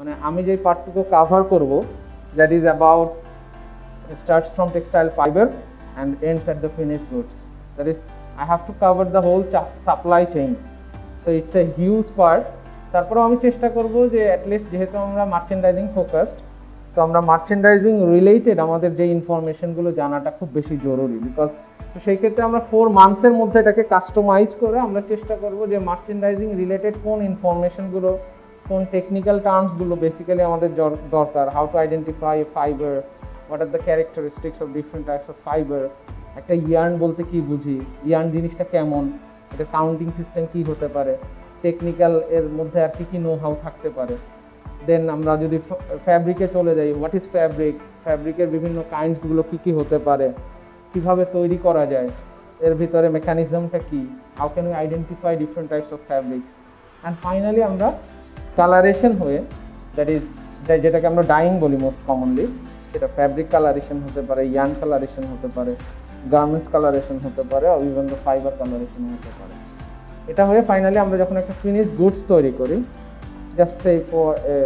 মানে আমি যে পার্টটুকু কভার করব, that is about starts from textile fiber and ends at the finished goods. That is, I have to cover the whole supply chain. So it's a huge part. তারপরে আমি চেষ্টা করব যে অ্যাটলিস্ট যেহেতু আমরা মার্চেন্ডাইজিং ফোকাসড, তো আমরা merchandising related আমাদের যে ইনফরমেশনগুলো জানাটা খুব বেশি জরুরি। বিকজ তো সেই ক্ষেত্রে আমরা 4 মান্থসের মধ্যে এটাকে কাস্টমাইজ করে আমরা চেষ্টা করব যে মার্চেন্ডাইজিং রিলেটেড কোন ইনফরমেশনগুলো, কোন টেকনিক্যাল টার্মসগুলো বেসিক্যালি আমাদের দরকার, how to identify fibre, what are the characteristics of different types of fiber, একটা ইয়ার্ন বলতে কি বুঝি, ইয়ার্ন জিনিসটা কেমন, এটা কাউন্টিং সিস্টেম কি হতে পারে, টেকনিক্যাল এর মধ্যে আর কি কি নো হাউ থাকতে পারে। দেন আমরা যদি ফ্যাব্রিকে চলে যাই, হোয়াট ইজ ফ্যাব্রিক, ফ্যাব্রিকের বিভিন্ন কাইন্ডসগুলো কি কি হতে পারে, কিভাবে তৈরি করা যায়, এর ভিতরে মেকানিজমটা কি, how can we identify different types of fabrics, and finally আমরা কালারেশন হয়ে, দ্যাট ইজ যেটাকে আমরা ডাইং বলি মোস্ট কমনলি, সেটা ফ্যাব্রিক কালারেশন হতে পারে, ইয়ার্ন কালারেশন হতে পারে, গার্মেন্টস কালারেশন হতে পারে, আর ইভেন দ্য ফাইবার কালারেশন হতে পারে। এটা হয়ে ফাইনালি আমরা যখন একটা ফিনিশড গুডস তৈরি করি, just say for a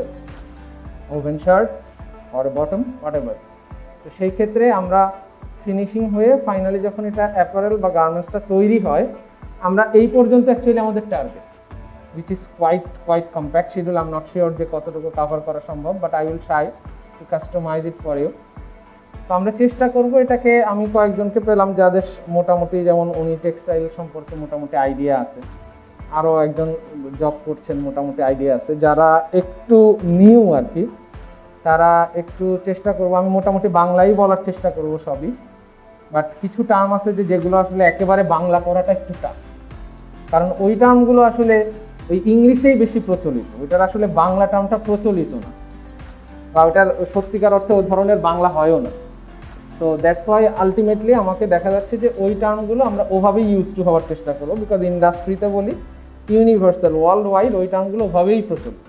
woven shirt or a bottom whatever, তো সেই ক্ষেত্রে আমরা ফিনিশিং হয়ে ফাইনালি যখন এটা অ্যাপারেল বা গার্মেন্টসটা তৈরি হয়, আমরা এই পর্যন্ত অ্যাকচুয়ালি আমাদের target, which is quite compact schedule. I'm not sure যে কতটুকু কভার করা সম্ভব, but I will try to customize it for you. তো আমরা চেষ্টা করব এটাকে, আমি কয়েকজনকে পেলাম যাদের মোটামুটি, যেমন উনি টেক্সটাইল সম্পর্কে মোটামুটি আইডিয়া আছে, আরও একজন জব করছেন মোটামুটি আইডিয়া আছে, যারা একটু নিউ আর কি, তারা একটু চেষ্টা করব, আমি মোটামুটি বাংলাই বলার চেষ্টা করব সবই, বাট কিছু টার্ম আছে যেগুলো আসলে একেবারে বাংলা করাটা একটু টাফ, কারণ ওই টার্মগুলো আসলে ওই ইংলিশেই বেশি প্রচলিত, ওইটার আসলে বাংলা টার্মটা প্রচলিত না, বা ওটার সত্যিকার অর্থে ওই ধরনের বাংলা হয়ও না। সো দ্যাটস ওয়াই আলটিমেটলি আমাকে দেখা যাচ্ছে যে ওই টার্মগুলো আমরা ওভাবেই ইউজ টু হওয়ার চেষ্টা করবো, বিকজ ইন্ডাস্ট্রিতে বলি ইউনিভার্সাল ওয়ার্ল্ড ওয়াইড ওই টার্মগুলো ওভাবেই প্রচলিত।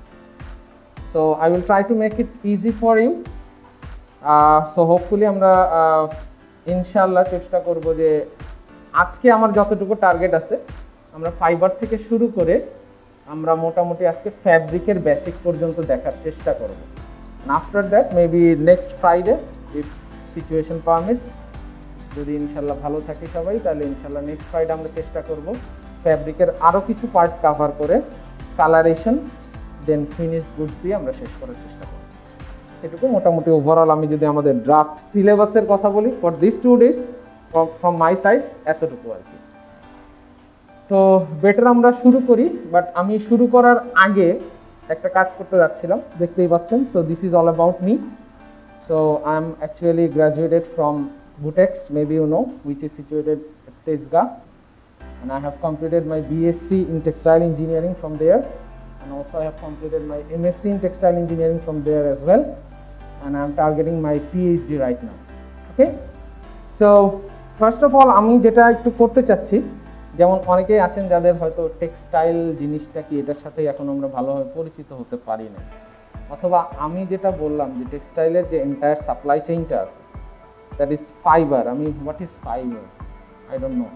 So I will try to make it easy for you. So hopefully আমরা ইনশাল্লাহ চেষ্টা করব যে আজকে আমার যতটুকু টার্গেট আছে, আমরা ফাইবার থেকে শুরু করে আমরা মোটামুটি আজকে ফ্যাব্রিকের বেসিক পর্যন্ত দেখার চেষ্টা করব। After that maybe next Friday if situation permits, যদি ইনশাল্লাহ ভালো থাকি সবাই, তাহলে ইনশাল্লাহ নেক্সট ফ্রাইডে আমরা চেষ্টা করব ফ্যাব্রিকের আরও কিছু পার্ট কভার করে কালারেশন দেন ফিনিশড গুডস দিয়ে আমরা শেষ করার চেষ্টা করব। এটুকু মোটামুটি ওভারঅল আমি যদি আমাদের ড্রাফট সিলেবাসের কথা বলি for this 2 days from my side, এতটুকু আর কি। তো বেটার আমরা শুরু করি, বাট আমি শুরু করার আগে একটা কাজ করতে যাচ্ছিলাম, দেখতেই পাচ্ছেন। So this is all about me. So I am actually graduated from Butex, maybe you know, which is situated at Tezga, and I have completed my BSc in textile engineering from there, and also I have completed my MSc in textile engineering from there as well, and I am targeting my PhD right now. Okay, so first of all আমি যেটা একটু করতে চাচ্ছি, যেমন অনেকেই আছেন যাদের হয়তো টেক্সটাইল জিনিসটা কি এটার সাথে এখন আমরা ভালোভাবে পরিচিত হতে পারি না, অথবা আমি যেটা বললাম যে টেক্সটাইলের যে এন্টায়ার সাপ্লাই চেইনটা আছে, দ্যাট ইজ ফাইবার। আমি what is fibre I don't know.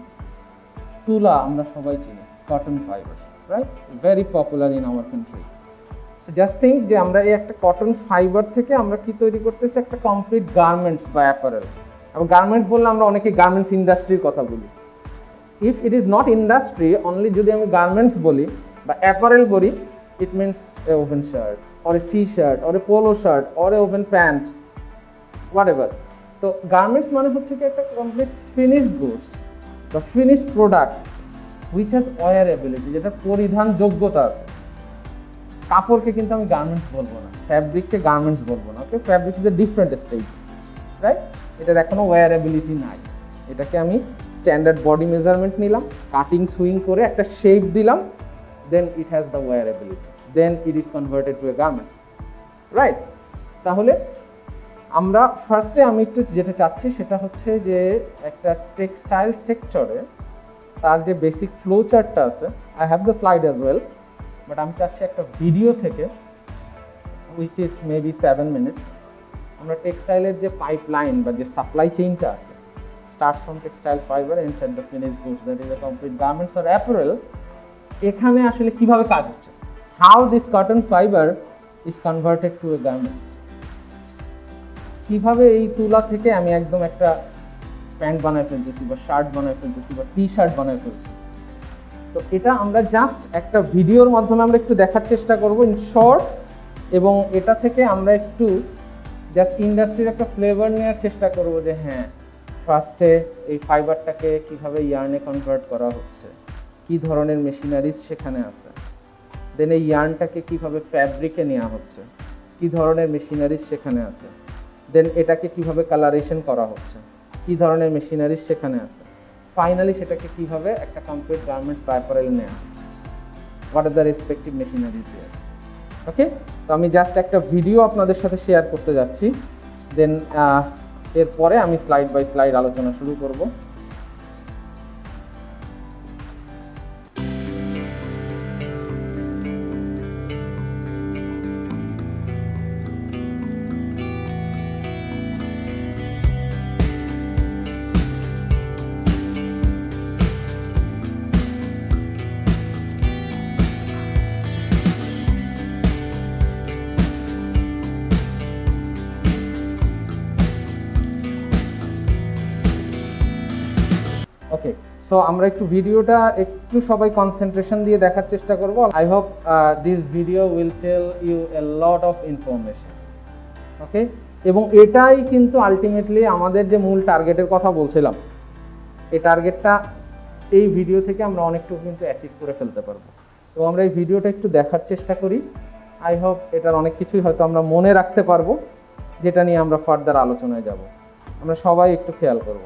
তুলা আমরা সবাই চিনি, cotton fibre, right, very popular in our country. So just think যে আমরা এই একটা কটন ফাইবার থেকে আমরা কি তৈরি করতেছি, একটা কমপ্লিট গার্মেন্টস বা অ্যাপারেল। এবং গার্মেন্টস বললে আমরা অনেকে গার্মেন্টস ইন্ডাস্ট্রির কথা বলি। If it is not industry only, যদি আমি গার্মেন্টস বলি বা অ্যাপারেল বলি, it means a woven shirt or a T shirt or a polo shirt or a woven pants, whatever. তো গার্মেন্টস মানে হচ্ছে কি একটা কমপ্লিট ফিনিশড গুডস বা finished product which has wearability, যেটা পরিধান যোগ্যতা আছে। কাপড়কে কিন্তু আমি গার্মেন্টস বলবো না, ফ্যাব্রিককে গার্মেন্টস বলবো না। Okay, fabric is a different stage, right, এটার এখনো ওয়ারেবিলিটি নাই। এটাকে আমি স্ট্যান্ডার্ড বডি মেজারমেন্ট নিলাম, কাটিং সুইং করে একটা শেপ দিলাম, then it has the wearability, then it is converted to a garments, right. তাহলে আমরা ফার্স্টে আমি একটু যেটা চাচ্ছি সেটা হচ্ছে যে একটা টেক্সটাইল সেক্টরে তার যে বেসিক ফ্লো চার্টটা আছে, I have the slide as well, but আমি চাচ্ছি একটা ভিডিও থেকে, উইচ ইজ মেবি 7 minutes, আমরা টেক্সটাইলের যে পাইপলাইন বা যে সাপ্লাই চেইনটা আছে, start from textile fibre end at the finished goods, that is a complete garments or apparel, এখানে আসলে কিভাবে কাজ হচ্ছে, how this cotton fibre is converted to a garments. কিভাবে এই তুলা থেকে আমি একদম একটা প্যান্ট বানায় ফেলতেছি বা শার্ট বানায় ফেলতেছি বা টি শার্ট বানায় ফেলছি। তো এটা আমরা জাস্ট একটা ভিডিওর মাধ্যমে আমরা একটু দেখার চেষ্টা করব ইন শর্ট, এবং এটা থেকে আমরা একটু জাস্ট ইন্ডাস্ট্রির একটা ফ্লেভার নেওয়ার চেষ্টা করব যে হ্যাঁ, ফার্স্টে এই ফাইবারটাকে কিভাবে ইয়ার্নে কনভার্ট করা হচ্ছে, কি ধরনের মেশিনারিজ সেখানে আছে, দেন এই ইয়ার্নটাকে কিভাবে ফ্যাব্রিকে নেওয়া হচ্ছে, কি ধরনের মেশিনারিজ সেখানে আছে, দেন এটাকে কিভাবে কালারেশন করা হচ্ছে, কি ধরনের মেশিনারিজ সেখানে আছে, ফাইনালি সেটাকে কিভাবে একটা কমপ্লিট গার্মেন্টস বা অ্যাপারেল নেওয়া হচ্ছে, what are the respective machineries there. Okay, তো আমি জাস্ট একটা ভিডিও আপনাদের সাথে শেয়ার করতে যাচ্ছি, দেন এরপরে আমি স্লাইড বাই স্লাইড আলোচনা শুরু করব। ওকে, সো আমরা একটু ভিডিওটা একটু সবাই কনসেন্ট্রেশন দিয়ে দেখার চেষ্টা করব। I hope this video will tell you a lot of information. Okay, এবং এটাই কিন্তু আলটিমেটলি আমাদের যে মূল টার্গেটের কথা বলছিলাম, এই টার্গেটটা এই ভিডিও থেকে আমরা অনেকটুকু কিন্তু অ্যাচিভ করে ফেলতে পারবো। তো আমরা এই ভিডিওটা একটু দেখার চেষ্টা করি। আই হোপ এটার অনেক কিছুই হয়তো আমরা মনে রাখতে পারবো, যেটা নিয়ে আমরা ফার্দার আলোচনায় যাব। আমরা সবাই একটু খেয়াল করব।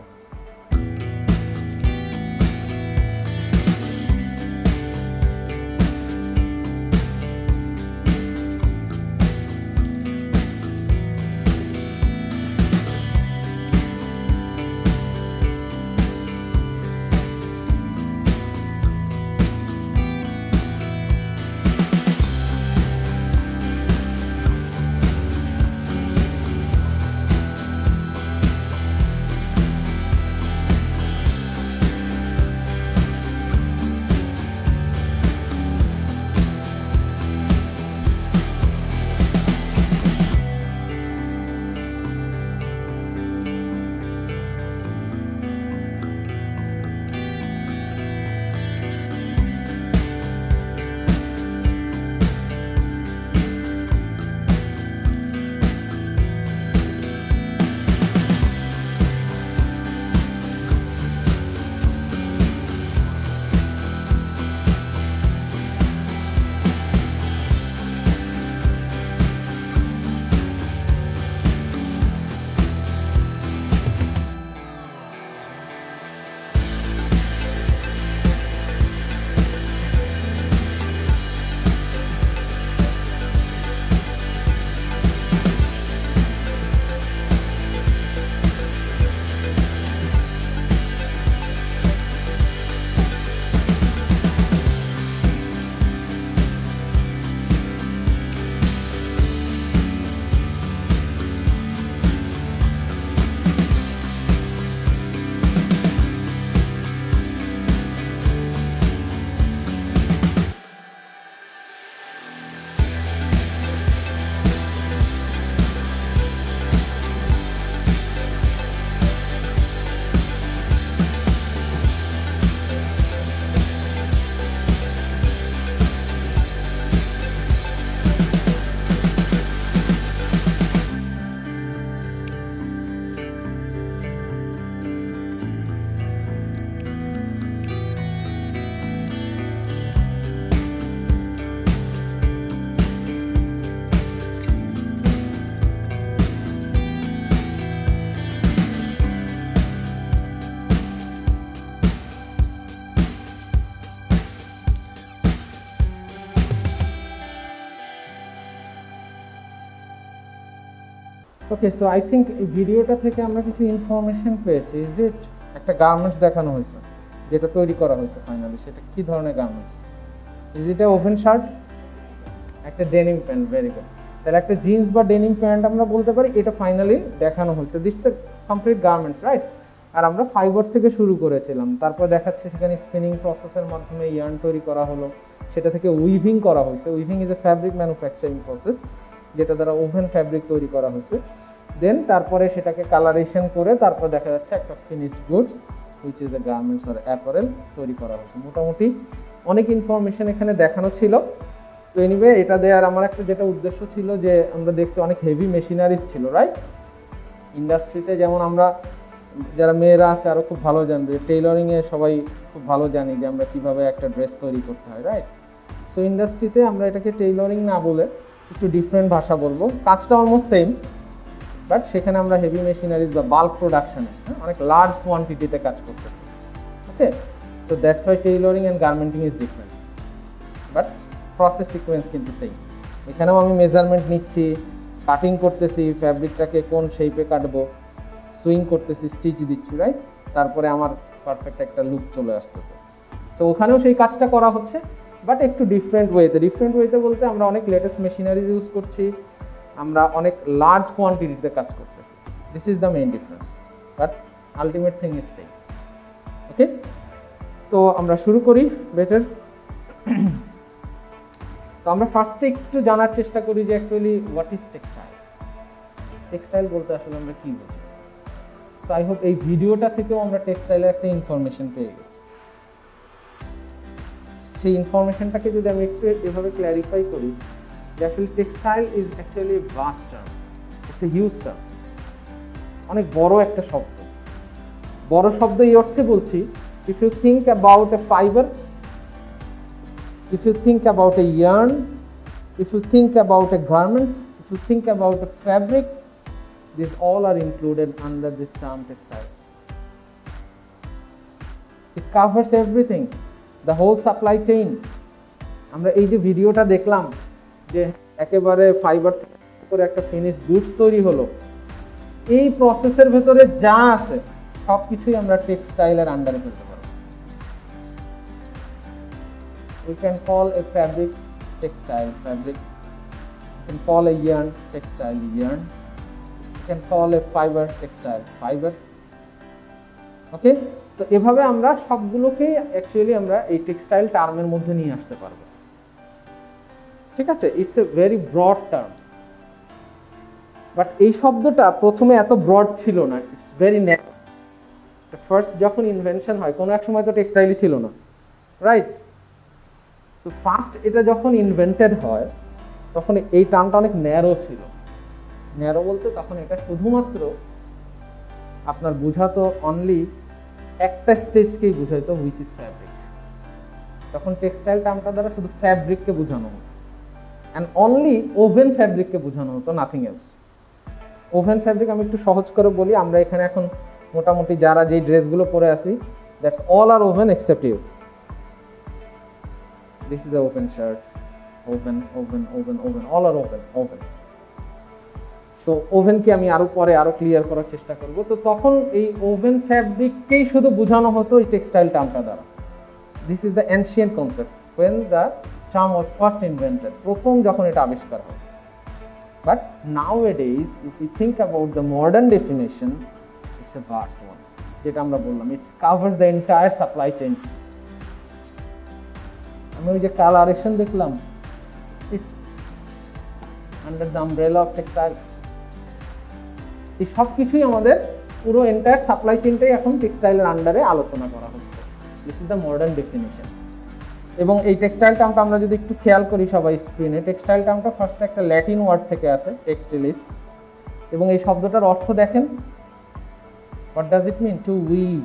ওকে, সো আই থিঙ্ক এই ভিডিওটা থেকে আমরা কিছু ইনফরমেশন পেয়েছি। ইজ ইট একটা গার্মেন্টস দেখানো হয়েছে যেটা তৈরি করা হয়েছে ফাইনালি, সেটা কি ধরনের garments? Is it a woven shirt, একটা ডেনিম প্যান্ট? Very good. তাহলে একটা জিন্স বা ডেনিম প্যান্ট আমরা বলতে পারি এটা ফাইনালি দেখানো হয়েছে, this is complete garments, right? আর আমরা ফাইবার থেকে শুরু করেছিলাম, তারপর দেখাচ্ছে সেখানে স্পিনিং প্রসেসের মাধ্যমে ইয়ার্ন তৈরি করা হলো, সেটা থেকে উইভিং করা হয়েছে। Weaving is a fabric manufacturing process, যেটা দ্বারা ওভেন ফ্যাব্রিক তৈরি করা হয়েছে। দেন তারপরে সেটাকে কালারেশন করে তারপর দেখা যাচ্ছে একটা finished goods which is the garments or apparel তৈরি করা হয়েছে। মোটামুটি অনেক ইনফরমেশন এখানে দেখানো ছিল। তো এনিওয়ে এটা দেওয়ার আমার একটা যেটা উদ্দেশ্য ছিল যে আমরা দেখছি অনেক হেভি মেশিনারিজ ছিল, রাইট? ইন্ডাস্ট্রিতে যেমন আমরা যারা মেয়েরা আছে আরও খুব ভালো জানবে, টেইলরিংয়ে সবাই খুব ভালো জানি যে আমরা কীভাবে একটা ড্রেস তৈরি করতে হয়, রাইট? সো ইন্ডাস্ট্রিতে আমরা এটাকে টেইলরিং না বলে একটু ডিফারেন্ট ভাষা বলবো, কাজটা অলমোস্ট সেম, বাট সেখানে আমরা হেভি মেশিনারিজ বা বাল্ক প্রোডাকশনে অনেক লার্জ কোয়ান্টিটিতে কাজ করতেছি। Okay, so that's why tailoring and garmenting is different, but process sequence কিন্তু সেম। এখানেও আমি মেজারমেন্ট নিচ্ছি, কাটিং করতেছি, ফ্যাব্রিকটাকে কোন শেপে কাটবো, সুইং করতেছি, স্টিচ দিচ্ছি, রাইট? তারপরে আমার পারফেক্ট একটা লুক চলে আসতেছে। সো ওখানেও সেই কাজটা করা হচ্ছে, বাট একটু ডিফারেন্ট ওয়েতে বলতে আমরা অনেক লেটেস্ট মেশিনারিজ ইউজ করছি, আমরা অনেক লার্জ কোয়ান্টিটিতে কাজ করতেছি। This is the main difference, but ultimate thing is same. Okay, তো আমরা শুরু করি বেটার। তো আমরা ফার্স্টে একটু জানার চেষ্টা করি যে actually what is textile. Textile বলতে আসলে আমরা কি বুঝি। সো আই হোপ এই ভিডিওটা থেকেও আমরা টেক্সটাইলের একটা ইনফরমেশন পেয়ে গেছি। সেই ইনফরমেশনটাকে যদি আমি একটু এভাবে ক্ল্যারিফাই করি যে আসলে textile is actually vast term, it's a huge term, অনেক বড় একটা শব্দ। বড় শব্দ এই অর্থে বলছি, if you think about a fibre, if you think about a yarn, if you think about a garments, if you think about a fabric, these all are included under this term textile. It covers everything, the whole supply chain. আমরা এই যে ভিডিওটা দেখলাম যে একেবারে fibre থেকে একটা finished goods তৈরি হলো, এই প্রসেসের ভেতরে যা আছে সবকিছুই আমরা টেক্সটাইলের আন্ডারে ফেলতে পারি। We can call a fabric textile fabric, we can call a yarn textile yarn, we can call a fiber textile fiber. ওকে, তো এভাবে আমরা সবগুলোকে অ্যাকচুয়ালি আমরা এই টেক্সটাইল টার্মের মধ্যে নিয়ে আসতে পারবো। ঠিক আছে, it's a very broad term, but এই শব্দটা প্রথমে এত ব্রড ছিল না, ইটস ভেরি ন্যারো। ফার্স্ট যখন ইনভেনশন হয়, কোনো এক সময় তো টেক্সটাইলই ছিল না, রাইট? তো ফার্স্ট এটা যখন ইনভেন্টেড হয় তখন এই টার্মটা অনেক ন্যারো ছিল। ন্যারো বলতে তখন এটা শুধুমাত্র আপনার বুঝাতো অনলি একটা স্টেজকেই বুঝাইতো, হুইচ ইজ ফ্যাব্রিক। তখন টেক্সটাইল টার্মটা দ্বারা শুধু ফ্যাব্রিককে বোঝানো হতো, অ্যান্ড অনলি ওভেন ফ্যাব্রিককে বোঝানো হতো, নাথিং এলস। ওভেন ফ্যাব্রিক আমি একটু সহজ করে বলি, আমরা এখানে এখন মোটামুটি যারা যেই ড্রেসগুলো পরে আছি, that's all are woven except you. This is the open shirt, open, all are open. তো ওভেনকে আমি আরো পরে আরো ক্লিয়ার করার চেষ্টা করব। তো তখন এই ওভেন ফ্যাব্রিককেই শুধু বোঝানো হতো এই টেক্সটাইল টার্মটা দ্বারা। This is the ancient concept when the term was first invented, প্রথম যখন এটা আবিষ্কার হয়। But nowadays if we think about the modern definition, it's a vast one, যেটা আমরা বললাম, it covers the entire supply chain. আমি ওই যে কালারেশন দেখলাম, it's under the umbrella of textile. এই সব কিছুই আমাদের পুরো এন্টায়ার সাপ্লাই চেইনটাই এখন টেক্সটাইলের আন্ডারে আলোচনা করা হচ্ছে। This is the modern definition. এবং এই টেক্সটাইল টার্মটা আমরা যদি একটু খেয়াল করি সবাই স্ক্রিনে, টেক্সটাইল টার্মটা ফার্স্ট একটা ল্যাটিন ওয়ার্ড থেকে আসে, টেক্সটিলিস, এবং এই শব্দটার অর্থ দেখেন, what does it mean? To weave,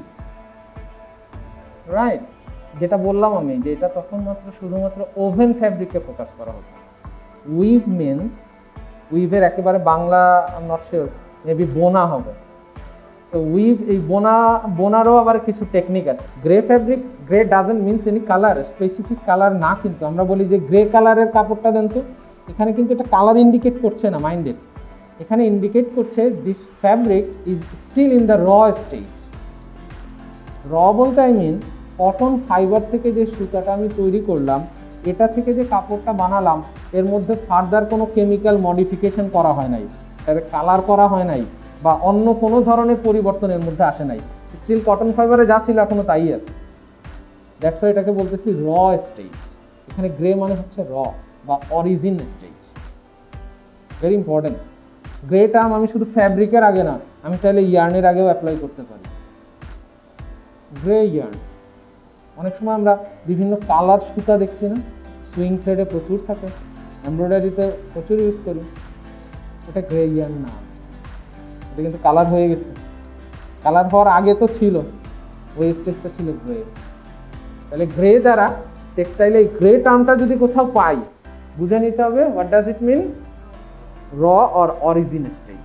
right? যেটা বললাম আমি যে এটা তখন মাত্র শুধুমাত্র ওভেন ফ্যাব্রিককে ফোকাস করা হতো। উইভ মিনস, উইভের একেবারে Bangla I am not sure, maybe বোনা হবে। তো উইভ, এই বোনারও আবার কিছু টেকনিক আছে। Grey fabric, grey doesn't means any colour, specific colour না, কিন্তু আমরা বলি যে গ্রে কালারের কাপড়টা দেন তো, এখানে কিন্তু এটা কালার ইন্ডিকেট করছে না, মাইন্ডেড। এখানে ইন্ডিকেট করছে this fabric is still in the raw stage. Raw বলতে আই মিন কটন ফাইবার থেকে যে সুতাটা আমি তৈরি করলাম, এটা থেকে যে কাপড়টা বানালাম, এর মধ্যে ফার্দার কোনো কেমিক্যাল মডিফিকেশন করা হয় নাই, তাদের কালার করা হয় নাই, বা অন্য কোনো ধরনের পরিবর্তন এর মধ্যে আসে নাই। স্টিল কটন ফাইবারে যা ছিল এখনো তাই আছে। দ্যাটস ওয়াই এটাকে বলতেছি র স্টেজ। এখানে গ্রে মানে হচ্ছে র বা origin stage. Very important. Grey term আমি শুধু ফ্যাব্রিকের আগে না, আমি চাইলে ইয়ার্নের আগেও অ্যাপ্লাই করতে পারি। গ্রে ইয়ার্ন, অনেক সময় আমরা বিভিন্ন কালার সুতা দেখছি না, সুইং থ্রেডে প্রচুর থাকে, এমব্রয়ডারিতে প্রচুর ইউজ করি, এটা গ্রে ইয়ার্ন না, এটা কিন্তু কালার হয়ে গেছে। কালার হওয়ার আগে তো ছিল ওয়েস্টেজটা ছিল গ্রে। তাহলে গ্রে দ্বারা টেক্সটাইলে এই গ্রে টার্মটা যদি কোথাও পাই, বুঝে নিতে হবে হোয়াট ডাজ ইট মিন, র অর অরিজিন স্টেজ।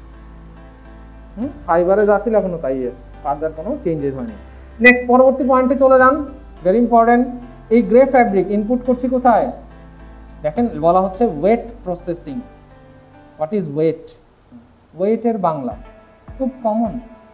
ফাইবারে যা ছিল এখনো তাই, ইয়েস, ফার্দার কোনো চেঞ্জেস হয়নি। নেক্সট পরবর্তী পয়েন্টে চলে যান, ভেরি ইম্পর্টেন্ট। এই গ্রে ফ্যাব্রিক ইনপুট করছি কোথায়, দেখেন বলা হচ্ছে wet processing. What is wet? ওয়েটের বাংলা খুব কমন,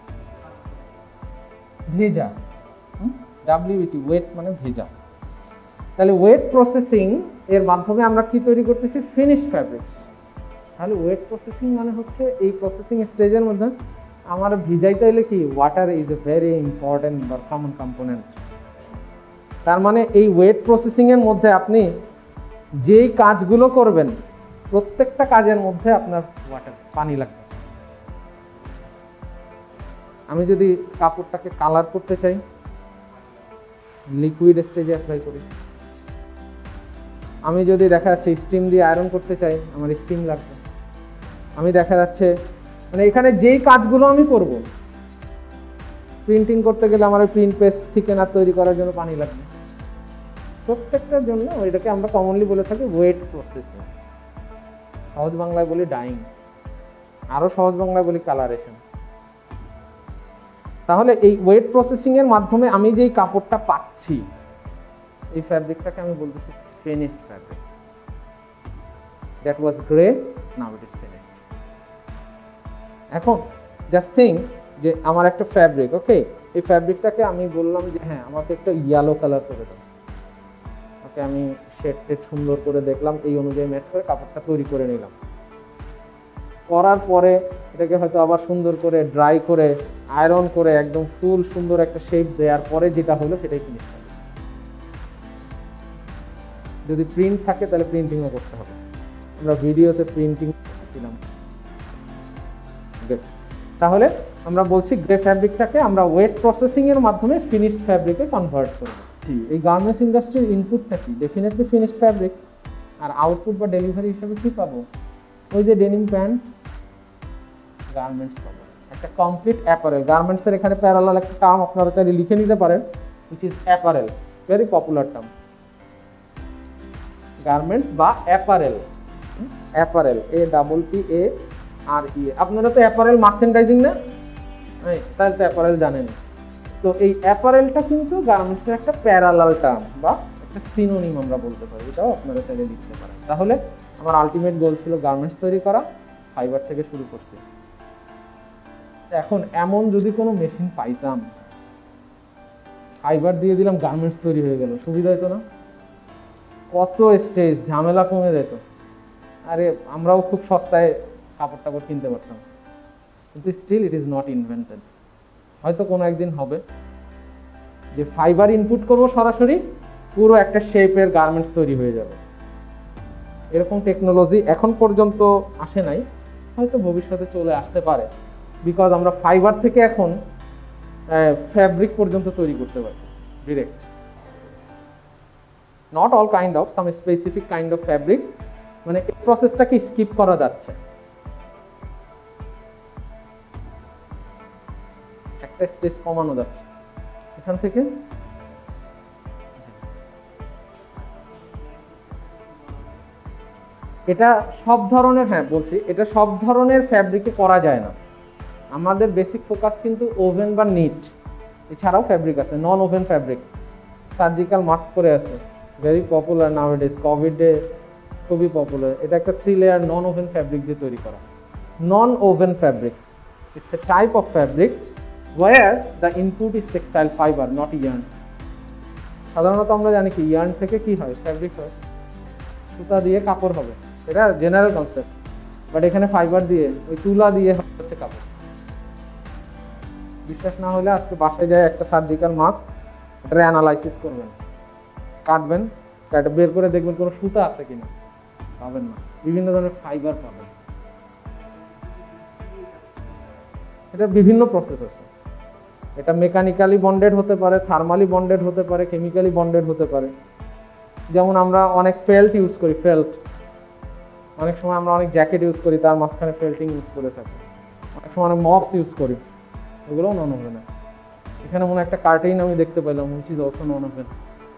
ভেজা। WET, ওয়েট মানে ভেজা। তাহলে ওয়েট প্রসেসিং এর মাধ্যমে আমরা কি তৈরি করতেছি, ফিনিশড ফ্যাব্রিক্স। তাহলে ওয়েট প্রসেসিং মানে হচ্ছে এই প্রসেসিং স্টেজের মধ্যে আমার ভিজাইতে হলে কি, water is a very important বা কমন কম্পোনেন্ট। তার মানে এই ওয়েট প্রসেসিং এর মধ্যে আপনি যেই কাজগুলো করবেন প্রত্যেকটা কাজের মধ্যে আপনার ওয়াটার, পানি লাগবে। আমি যদি কাপড়টাকে কালার করতে চাই, লিকুইড স্টেজে অ্যাপ্লাই করি। আমি যদি দেখা যাচ্ছে স্টিম দিয়ে আয়রন করতে চাই, আমার স্টিম লাগবে। আমি দেখা যাচ্ছে মানে এখানে যেই কাজগুলো আমি করব, প্রিন্টিং করতে গেলে আমার প্রিন্ট পেস্ট থিকেনার তৈরি করার জন্য পানি লাগবে। প্রত্যেকটার জন্য এটাকে আমরা কমনলি বলে থাকি ওয়েট প্রসেসিং, সহজ বাংলায় বলি ডাইং, আরো সহজ বাংলায় বলি কালারেশন। তাহলে এই ওয়েট প্রসেসিং এর মাধ্যমে আমি যেই কাপড়টা পাচ্ছি, এই ফ্যাব্রিকটাকে আমি বলতেছি finished fabric. That was grey, now it is finished. এখন জাস্ট থিঙ্ক যে আমার একটা ফ্যাব্রিক, ওকে, এই ফ্যাব্রিকটাকে আমি বললাম যে হ্যাঁ আমাকে একটা ইয়েলো কালার করে দাও। ওকে, আমি শেডটা সুন্দর করে দেখলাম, এই অনুযায়ী ম্যাচ করে কাপড়টা তৈরি করে নিলাম। করার পরে এটাকে হয়তো আবার সুন্দর করে ড্রাই করে আয়রন করে একদম ফুল সুন্দর একটা শেপ দেওয়ার পরে যেটা হলো সেটাই ফিনিশ হবে। যদি প্রিন্ট থাকে তাহলে প্রিন্টিংও করতে হবে। আমরা ভিডিওতে প্রিন্টিং ছিলাম। তাহলে আমরা বলছি গ্রে ফ্যাব্রিকটাকে আমরা ওয়েট প্রসেসিং এর মাধ্যমে ফিনিশড ফ্যাব্রিকে কনভার্ট করব। এই গার্মেন্টস ইন্ডাস্ট্রির ইনপুটটা কি, ডেফিনেটলি ফিনিশড ফ্যাব্রিক। আর আউটপুট বা ডেলিভারি হিসেবে কি পাবো, ওই যে ডেনিম প্যান্ট, গার্মেন্টস পাবো, একটা কমপ্লিট অ্যাপারেল। গার্মেন্টসের এখানে প্যারালাল একটা টার্ম আপনারা চাইলে লিখে নিতে পারেন, which is apparel, very popular term. Garments বা অ্যাপারেল, অ্যাপারেল, APPARE। আপনারা তো অ্যাপারেল মার্চেন্ডাইজিং না, তাহলে তো অ্যাপারেল জানেন। তো এই অ্যাপারেলটা কিন্তু গার্মেন্টসের একটা প্যারালাল টার্ম বা একটা সিনোনিম আমরা বলতে পারি, এটাও আপনারা চাইলে লিখতে পারেন। তাহলে আমার আলটিমেট গোল ছিল গার্মেন্টস তৈরি করা, ফাইবার থেকে শুরু করছি। এখন এমন যদি কোনো মেশিন পাইতাম, ফাইবার দিয়ে দিলাম, গার্মেন্টস তৈরি হয়ে গেল, সুবিধা হতো না? কত স্টেজ, ঝামেলা কমে যেত। আরে আমরাও খুব সস্তায় কাপড় টাপড় কিনতে পারতাম, কিন্তু still it is not invented. হয়তো কোনো একদিন হবে যে ফাইবার ইনপুট করব সরাসরি, পুরো একটা শেপের গার্মেন্টস তৈরি হয়ে যাবে। এরকম টেকনোলজি এখন পর্যন্ত আসে নাই, হয়তো ভবিষ্যতে চলে আসতে পারে, বিকজ আমরা ফাইবার থেকে এখন ফ্যাব্রিক পর্যন্ত তৈরি করতে পারতেছি direct. Not all kind of, some specific kind of fabric, মানে এই প্রসেসটাকে স্কিপ করা যাচ্ছে। একটা স্টেজ কমানো যাচ্ছে এখান থেকে। এটা সব ধরনের, হ্যাঁ বলছি, এটা সব ধরনের ফ্যাব্রিকে করা যায় না। আমাদের বেসিক ফোকাস কিন্তু ওভেন বা নিট, এছাড়াও ফ্যাব্রিক আছে non woven fabric. Surgical mask পরে আছে, ভেরি পপুলার নাওয়াডেজ, কোভিডে খুবই পপুলার। এটা একটা 3 লেয়ার নন ওভেন ফ্যাব্রিক দিয়ে তৈরি করা। Non woven fabric, it's a type of fabric where the input is textile fibre, not yarn. সাধারণত আমরা জানি কি ইয়ার্ন থেকে কি হয়, ফ্যাব্রিক হয়, সুতা দিয়ে কাপড় হবে, এটা জেনারেল কনসেপ্ট। বাট এখানে ফাইবার দিয়ে, ওই তুলা দিয়ে হচ্ছে কাপড়। বিশ্বাস না হলে আজকে বাসায় যায় একটা সার্জিক্যাল মাস্ক, এটা অ্যানালাইসিস করবেন, কাটবেন, বের করে দেখবেন কোনো সুতা আছে কিনা, পাবেন না, বিভিন্ন ধরনের ফাইবার পাবেন। এটা বিভিন্ন প্রসেস আছে, এটা মেকানিক্যালি বন্ডেড হতে পারে, থার্মালি বন্ডেড হতে পারে, কেমিক্যালি বন্ডেড হতে পারে। যেমন আমরা অনেক ফেল্ট ইউজ করি, ফেল্ট অনেক সময় আমরা অনেক জ্যাকেট ইউজ করি, তার মাঝখানে ফেল্টিং ইউজ করে থাকি। অনেক সময় অনেক মপস ইউজ করি, এগুলোও নন ওভেন। এখানে মনে একটা কার্টেইন আমি দেখতে পেলাম, which is also non woven.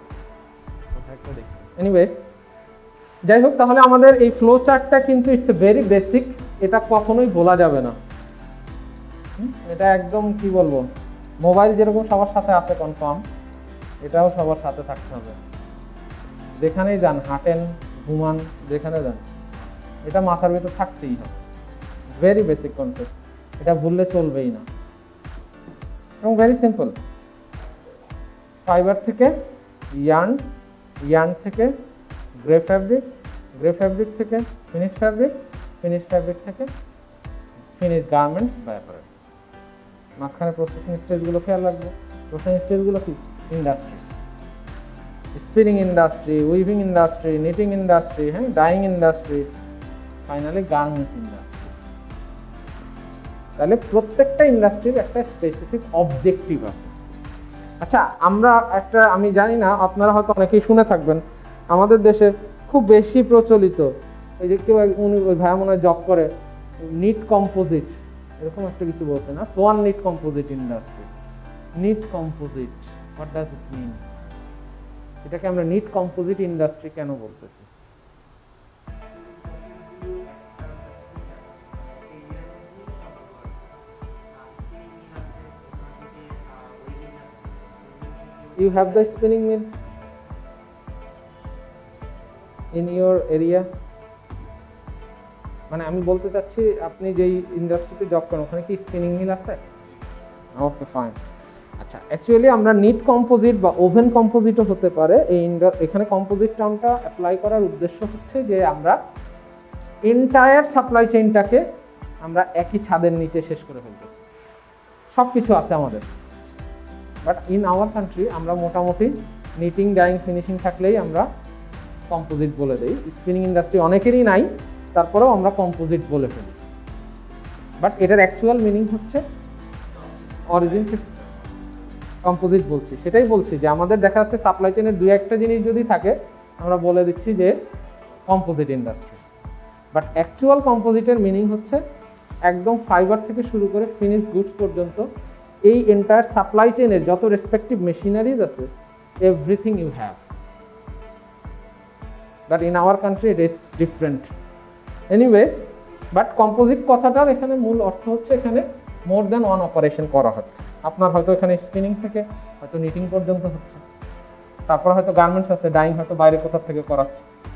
Anyway, যাই হোক, তাহলে আমাদের এই ফ্লো চার্টটা কিন্তু ইটস এ ভেরি বেসিক, এটা কখনোই বলা যাবে না। এটা একদম কি বলবো, মোবাইল যেরকম সবার সাথে আছে কনফার্ম, এটাও সবার সাথে থাকতে হবে। যেখানেই যান, হাঁটেন, ঘুমান, যেখানে যান, এটা মাথার ভিতর থাকতেই হবে। ভেরি বেসিক কনসেপ্ট, এটা ভুললে চলবেই না। এবং ভেরি সিম্পল, ফাইবার থেকে ইয়ার্ন, ইয়ার্ন থেকে গ্রে ফ্যাব্রিক, গ্রে ফ্যাব্রিক থেকে ফিনিশ ফ্যাব্রিক, ফিনিশ ফ্যাব্রিক থেকে ফিনিশ গার্মেন্টস বা অ্যাপারেল। মাঝখানে প্রসেসিং স্টেজগুলো খেয়াল রাখবো। প্রসেসিং স্টেজগুলো কি? Industry, spinning industry, weaving industry, knitting industry, হ্যাঁ, dyeing industry, finally garments industry. তাহলে প্রত্যেকটা ইন্ডাস্ট্রির একটা স্পেসিফিক অবজেক্টিভ আছে। আচ্ছা, আমরা একটা, আমি জানি না, আপনারা হয়তো অনেকেই শুনে থাকবেন, আমাদের দেশে খুব বেশি প্রচলিত, এই যে কেউ উনি ওই ভাইয়া মনে হয় জব করে, নিট কম্পোজিট, এরকম একটা কিছু বলছে না, সোয়ান knit composite industry. Knit composite, what does it mean? এটাকে আমরা নিট কম্পোজিট ইন্ডাস্ট্রি কেন বলতেছি? You have the spinning mill in your area? মানে আমি বলতে চাচ্ছি, আপনি যেই ইন্ডাস্ট্রিতে জব করেন ওখানে কি স্পিনিং মিল আছে? Okay, fine. আচ্ছা, অ্যাকচুয়ালি আমরা নিট কম্পোজিট বা ওভেন কম্পোজিটও হতে পারে। এখানে কম্পোজিট টার্মটা অ্যাপ্লাই করার উদ্দেশ্য হচ্ছে যে আমরা এন্টায়ার সাপ্লাই চেইনটাকে আমরা একই ছাদের নিচে শেষ করে ফেলতেছি, সব কিছু আছে আমাদের। বাট ইন আওয়ার কান্ট্রি আমরা মোটামুটি নিটিং, ডাইং, ফিনিশিং থাকলেই আমরা কম্পোজিট বলে দিই। স্পিনিং ইন্ডাস্ট্রি অনেকেরই নাই, তারপরেও আমরা কম্পোজিট বলে ফেলি। বাট এটার অ্যাকচুয়াল মিনিং হচ্ছে অরিজিন কম্পোজিট বলছি। সেটাই বলছি যে আমাদের দেখা যাচ্ছে সাপ্লাই চেইনের দুই একটা জিনিস যদি থাকে আমরা বলে দিচ্ছি যে কম্পোজিট ইন্ডাস্ট্রি। বাট অ্যাকচুয়াল কম্পোজিটের মিনিং হচ্ছে একদম ফাইবার থেকে শুরু করে ফিনিশ গুডস পর্যন্ত এই এন্টায়ার সাপ্লাই চেইনের যত রেসপেক্টিভ মেশিনারিজ আছে, everything you have. But in our country it is different. Anyway, but composite কথাটার এখানে মূল অর্থ হচ্ছে এখানে মোর দ্যান ওয়ান অপারেশন করা হচ্ছে। আপনার হয়তো এখানে স্পিনিং থেকে হয়তো নিটিং পর্যন্ত হচ্ছে, তারপর হয়তো গার্মেন্টস আছে, ডাইং হয়তো বাইরে কোথাও থেকে করাচ্ছে।